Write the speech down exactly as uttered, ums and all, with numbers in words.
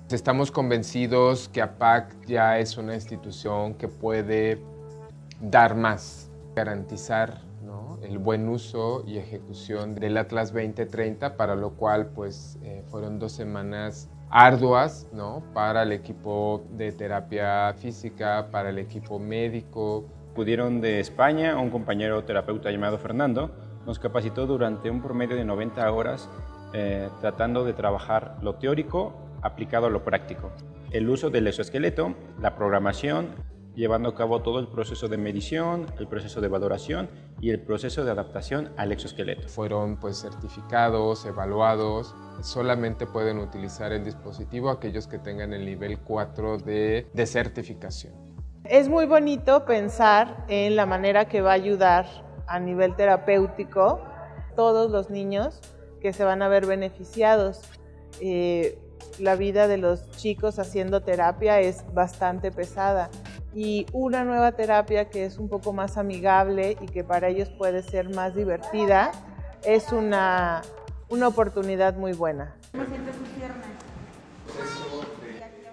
Estamos convencidos que A P A C ya es una institución que puede dar más, garantizar, ¿no?, el buen uso y ejecución del Atlas veinte treinta, para lo cual pues, eh, fueron dos semanas arduas, ¿no?, para el equipo de terapia física, para el equipo médico. Acudieron de España un compañero terapeuta llamado Fernando, nos capacitó durante un promedio de noventa horas eh, tratando de trabajar lo teórico aplicado a lo práctico. El uso del exoesqueleto, la programación, llevando a cabo todo el proceso de medición, el proceso de valoración y el proceso de adaptación al exoesqueleto. Fueron pues certificados, evaluados. Solamente pueden utilizar el dispositivo aquellos que tengan el nivel cuatro de, de certificación. Es muy bonito pensar en la manera que va a ayudar a nivel terapéutico todos los niños que se van a ver beneficiados. Eh, la vida de los chicos haciendo terapia es bastante pesada y una nueva terapia que es un poco más amigable y que para ellos puede ser más divertida es una, una oportunidad muy buena. ¿Cómo sientes tus piernas?